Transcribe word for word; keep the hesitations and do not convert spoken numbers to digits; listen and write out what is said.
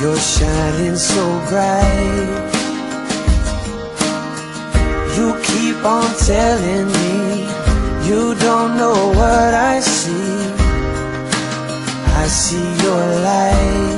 You're shining so bright. You keep on telling me you don't know what I see. I see your light.